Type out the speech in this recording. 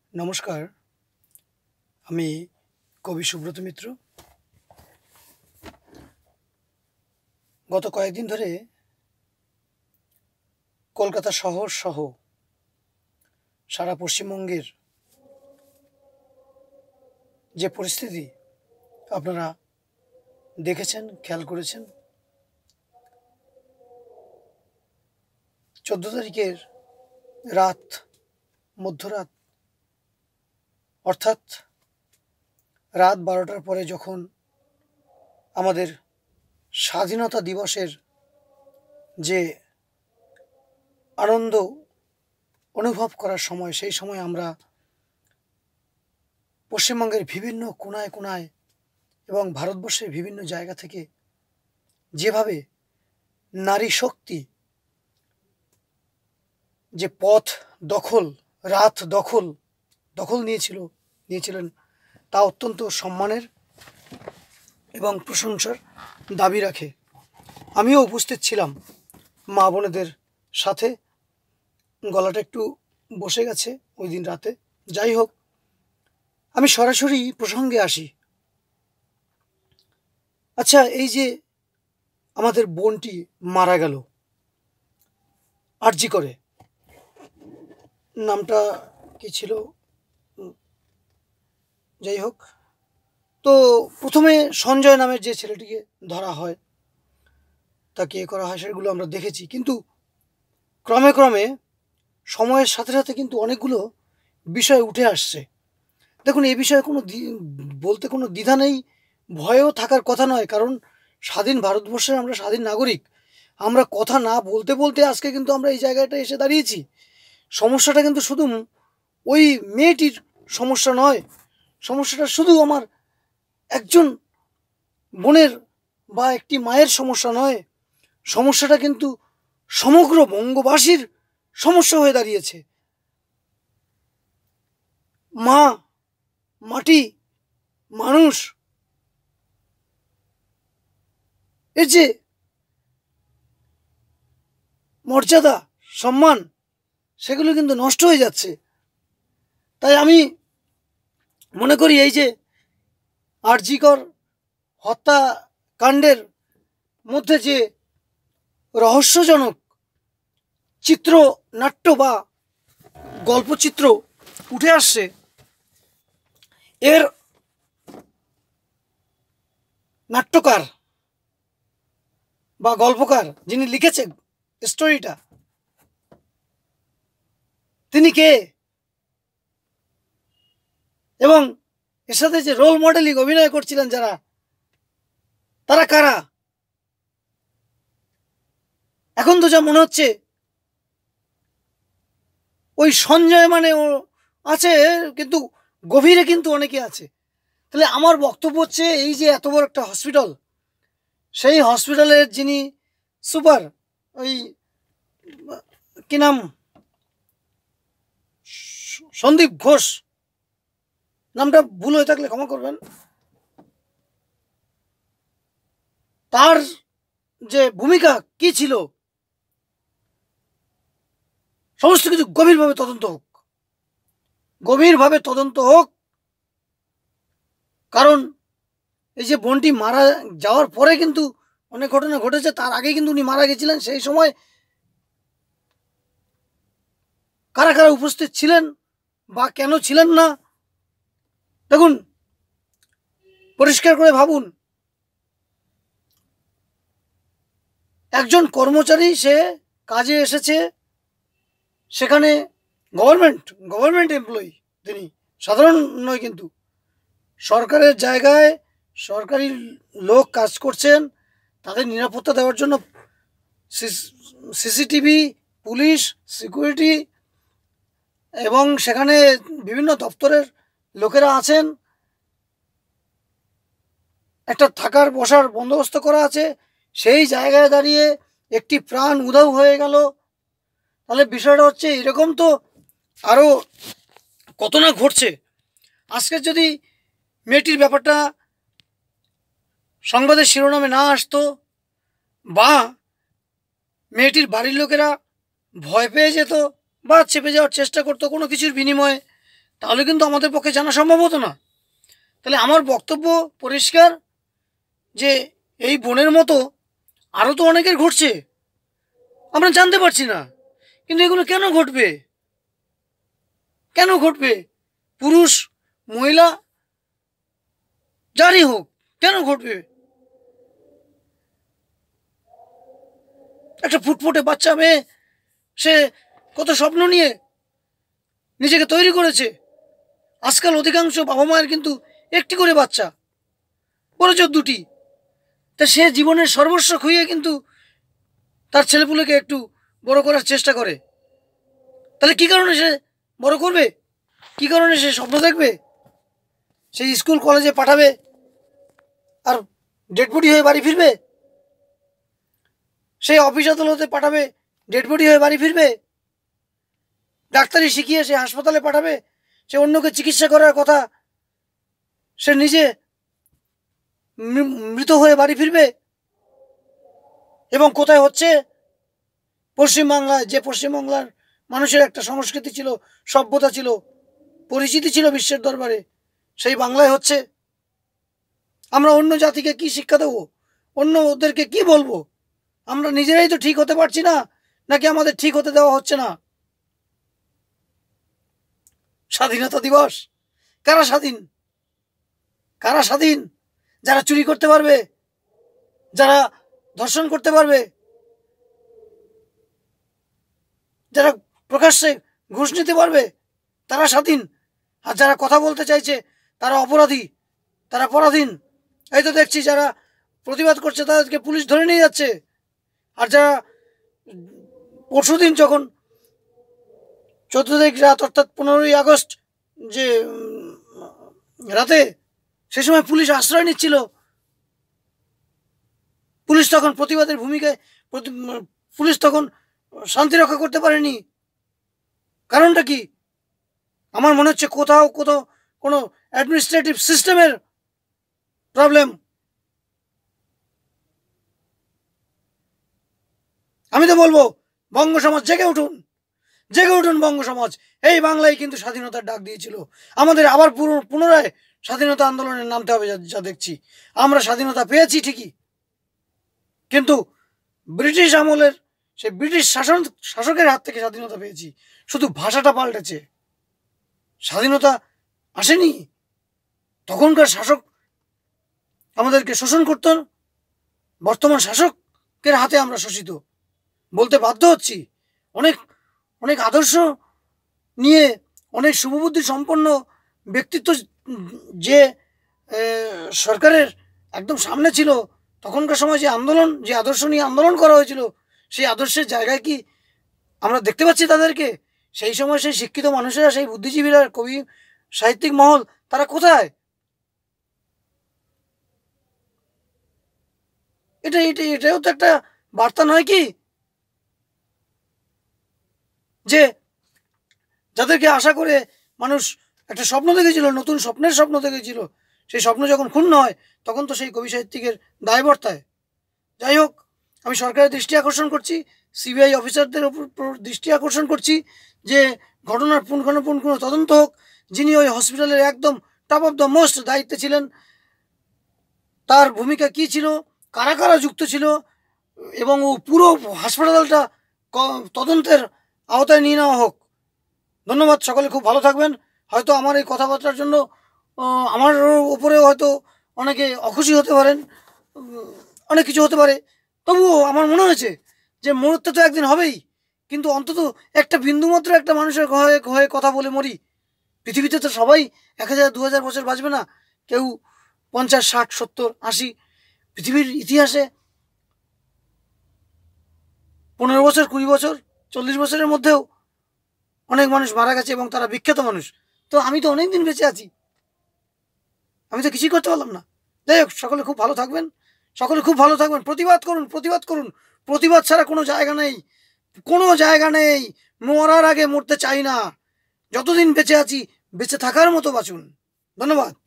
নমস্কার, আমি কবি সুব্রত মিত্র। গত কয়েকদিন ধরে কলকাতা শহর সহ সারা পশ্চিমবঙ্গের যে পরিস্থিতি আপনারা দেখেছেন, খেয়াল করেছেন। 14 তারিখের রাত, মধ্যরাত, অর্থাৎ রাত 12টার পরে যখন আমাদের স্বাধীনতা দিবসের যে আনন্দ অনুভব করার সময়, সেই সময় আমরা পশ্চিমবঙ্গের বিভিন্ন কোণায় কোণায় এবং ভারতবর্ষের বিভিন্ন জায়গা থেকে যেভাবে নারী শক্তি যে পথ দখল, রাত দখল নিয়েছিলেন, তা অত্যন্ত সম্মানের এবং প্রশংসার দাবি রাখে। আমিও উপস্থিত ছিলাম মা বোনেদের সাথে। গলাটা একটু বসে গেছে ওই দিন রাতে। যাই হোক, আমি সরাসরি প্রসঙ্গে আসি। আচ্ছা, এই যে আমাদের বোনটি মারা গেল আরজি করে, নামটা কি ছিল, যাই হোক, তো প্রথমে সঞ্জয় নামের যে ছেলেটিকে ধরা হয়, তাকে করা হয়, সেগুলো আমরা দেখেছি। কিন্তু ক্রমে ক্রমে সময়ের সাথে সাথে কিন্তু অনেকগুলো বিষয় উঠে আসছে। দেখুন, এই বিষয়ে বলতে কোনো দ্বিধা নেই, ভয়ও থাকার কথা নয়। কারণ স্বাধীন ভারতবর্ষের আমরা স্বাধীন নাগরিক। আমরা কথা না বলতে বলতে আজকে কিন্তু আমরা এই জায়গাটা এসে দাঁড়িয়েছি। সমস্যাটা কিন্তু শুধু ওই মেয়েটির সমস্যা নয়, সমস্যাটা শুধু আমার একজন বোনের বা একটি মায়ের সমস্যা নয়, সমস্যাটা কিন্তু সমগ্র বঙ্গবাসীর সমস্যা হয়ে দাঁড়িয়েছে। মা, মাটি, মানুষ, এর যে মর্যাদা, সম্মান, সেগুলো কিন্তু নষ্ট হয়ে যাচ্ছে। তাই আমি মনে করি, এই যে আরজিকর হত্যাকাণ্ডের মধ্যে যে রহস্যজনক চিত্রনাট্য বা গল্পচিত্র উঠে আসছে, এর নাট্যকার বা গল্পকার যিনি লিখেছেন স্টোরিটা, তিনি কে, এবং এর সাথে যে রোল মডেলিং অভিনয় করছিলেন যারা, তারা কারা? এখন তো যা মনে হচ্ছে, ওই সঞ্জয় মানে ও আছে, কিন্তু গভীরে কিন্তু অনেকে আছে। তাহলে আমার বক্তব্য হচ্ছে, এই যে এত বড় একটা হসপিটাল, সেই হসপিটালের যিনি সুপার, ওই কি নাম, সন্দীপ ঘোষ, নামটা ভুল হয়ে থাকলে ক্ষমা করবেন, তার যে ভূমিকা কি ছিল, সমস্ত কিছু গভীরভাবে তদন্ত হোক। কারণ এই যে বোনটি মারা যাওয়ার পরে কিন্তু অনেক ঘটনা ঘটেছে, তার আগে কিন্তু উনি মারা গেছিলেন। সেই সময় কারা কারা উপস্থিত ছিলেন বা কেন ছিলেন না, দেখুন, পরিষ্কার করে ভাবুন। একজন কর্মচারী, সে কাজে এসেছে, সেখানে গভর্নমেন্ট এমপ্লয়ি, তিনি সাধারণ নয়, কিন্তু সরকারের জায়গায় সরকারি লোক কাজ করছেন। তাদের নিরাপত্তা দেওয়ার জন্য সিসিটিভি, পুলিশ, সিকিউরিটি এবং সেখানে বিভিন্ন দপ্তরের লোকেরা আছেন, একটা থাকার বসার বন্দোবস্ত করা আছে। সেই জায়গায় দাঁড়িয়ে একটি প্রাণ উধাও হয়ে গেল। তাহলে বিষয়টা হচ্ছে এরকম, তো আরও কত না ঘটছে। আজকে যদি মেয়েটির ব্যাপারটা সংবাদের শিরোনামে না আসতো, বা মেয়েটির বাড়ির লোকেরা ভয় পেয়ে যেত বা চেপে যাওয়ার চেষ্টা করতো কোনো কিছুর বিনিময়ে, তাহলে কিন্তু আমাদের পক্ষে জানা সম্ভব হতো না। তাহলে আমার বক্তব্য পরিষ্কার যে এই বোনের মতো আরও তো অনেকের ঘটছে, আমরা জানতে পারছি না। কিন্তু এগুলো কেন ঘটবে? কেন ঘটবে? পুরুষ মহিলা যারই হোক, কেন ঘটবে? একটা ফুটফুটে বাচ্চা মেয়ে, সে কত স্বপ্ন নিয়ে নিজেকে তৈরি করেছে। আজকাল অধিকাংশ বাবা মায়ের কিন্তু একটি করে বাচ্চা, বড়জোর দুটি। তা সে জীবনের সর্বস্ব খুইয়ে কিন্তু তার ছেলেপুলেকে একটু বড় করার চেষ্টা করে। তাহলে কি কারণে সে বড় করবে? কি কারণে সে স্বপ্ন দেখবে? সেই স্কুল কলেজে পাঠাবে আর ডেড বডি হয়ে বাড়ি ফিরবে? সেই অফিস আদালতে পাঠাবে, ডেড বডি হয়ে বাড়ি ফিরবে? ডাক্তারি শিখিয়ে সে হাসপাতালে পাঠাবে, সে অন্যকে চিকিৎসা করার কথা, সে নিজে মৃত হয়ে বাড়ি ফিরবে? এবং কোথায় হচ্ছে? পশ্চিমবাংলায়, যে পশ্চিমবাংলার মানুষের একটা সংস্কৃতি ছিল, সভ্যতা ছিল, পরিচিতি ছিল বিশ্বের দরবারে, সেই বাংলায় হচ্ছে। আমরা অন্য জাতিকে কি শিক্ষা দেবো? অন্য ওদেরকে কি বলবো? আমরা নিজেরাই তো ঠিক হতে পারছি না, নাকি আমাদের ঠিক হতে দেওয়া হচ্ছে না? স্বাধীনতা দিবস, কারা স্বাধীন? কারা স্বাধীন? যারা চুরি করতে পারবে, যারা ধর্ষণ করতে পারবে, যারা প্রকাশ্যে ঘুষ নিতে পারবে, তারা স্বাধীন। আর যারা কথা বলতে চাইছে তারা অপরাধী, তারা পরাধীন। এই তো দেখছি যারা প্রতিবাদ করছে তাদেরকে পুলিশ ধরে নিয়ে যাচ্ছে। আর যারা পরশুদিন যখন 14 তারিখ রাত, অর্থাৎ 15ই আগস্ট যে রাতে, সে সময় পুলিশ আশ্রয় নিচ্ছিল। পুলিশ তখন প্রতিবাদের ভূমিকায়, পুলিশ তখন শান্তি রক্ষা করতে পারেনি। কারণটা কি? আমার মনে হচ্ছে কোথাও কোথাও কোনো অ্যাডমিনিস্ট্রেটিভ সিস্টেমের প্রবলেম। আমি তো বলবো, বঙ্গ সমাজ জেগে উঠুন, জেগে উঠুন বঙ্গ সমাজ। এই বাংলায় কিন্তু স্বাধীনতার ডাক দিয়েছিল। আমাদের আবার পুনরায় স্বাধীনতা আন্দোলনে নামতে হবে। যা দেখছি, আমরা স্বাধীনতা পেয়েছি ঠিকই, কিন্তু ব্রিটিশ আমলের সেই ব্রিটিশ শাসকের হাত থেকে স্বাধীনতা পেয়েছি। শুধু ভাষাটা পাল্টেছে, স্বাধীনতা আসেনি। তখনকার শাসক আমাদেরকে শোষণ করত, বর্তমান শাসকের হাতে আমরা শোষিত বলতে বাধ্য হচ্ছি। অনেক অনেক আদর্শ নিয়ে, অনেক শুভবুদ্ধি সম্পন্ন ব্যক্তিত্ব যে সরকারের একদম সামনে ছিল, তখনকার সময় যে আন্দোলন, যে আদর্শ নিয়ে আন্দোলন করা হয়েছিল, সেই আদর্শের জায়গায় কি আমরা দেখতে পাচ্ছি তাদেরকে? সেই সময় সেই শিক্ষিত মানুষেরা, সেই বুদ্ধিজীবীরা, কবি, সাহিত্যিক মহল, তারা কোথায়? এটাও তো একটা বার্তা নয় কি, যে যাদেরকে আশা করে মানুষ একটা স্বপ্ন দেখেছিল, নতুন স্বপ্নের স্বপ্ন দেখেছিল, সেই স্বপ্ন যখন ক্ষুণ্ণ হয়, তখন তো সেই কবি সাহিত্যিকের দায়বর্তায়। যাই হোক, আমি সরকারের দৃষ্টি আকর্ষণ করছি, সিবিআই অফিসারদের উপর দৃষ্টি আকর্ষণ করছি, যে ঘটনার পুঙ্খানুপুঙ্খ তদন্ত হোক। যিনি ওই হসপিটালের একদম টপ অফ দ্য মোস্ট দায়িত্বে ছিলেন, তার ভূমিকা কি ছিল, কারা কারা যুক্ত ছিল, এবং ও পুরো হাসপাতালটা তদন্তের আওতায় নিয়ে নেওয়া হোক। ধন্যবাদ। সকলে খুব ভালো থাকবেন। হয়তো আমার এই কথাবার্তার জন্য আমার উপরেও হয়তো অনেকে অখুশি হতে পারেন, অনেক কিছু হতে পারে। তবুও আমার মনে হয়েছে যে মরতে তো একদিন হবেই, কিন্তু অন্তত একটা বিন্দুমাত্র একটা মানুষের হয়ে হয়ে কথা বলে মরি। পৃথিবীতে তো সবাই 1000, 2000 বছর বাঁচবে না, কেউ 50, 60, 70, 80। পৃথিবীর ইতিহাসে 15 বছর, 20 বছর, 40 বছরের মধ্যেও অনেক মানুষ মারা গেছে, এবং তারা বিখ্যাত মানুষ। তো আমি তো অনেক দিন বেঁচে আছি, আমি তো কিছুই করতে পারলাম না। যাই হোক, সকলে খুব ভালো থাকবেন, সকলে খুব ভালো থাকবেন। প্রতিবাদ করুন, প্রতিবাদ করুন। প্রতিবাদ ছাড়া কোনো জায়গা নেই, কোনো জায়গা নেই। মরার আগে মরতে চাই না। যতদিন বেঁচে আছি, বেঁচে থাকার মতো বাঁচুন। ধন্যবাদ।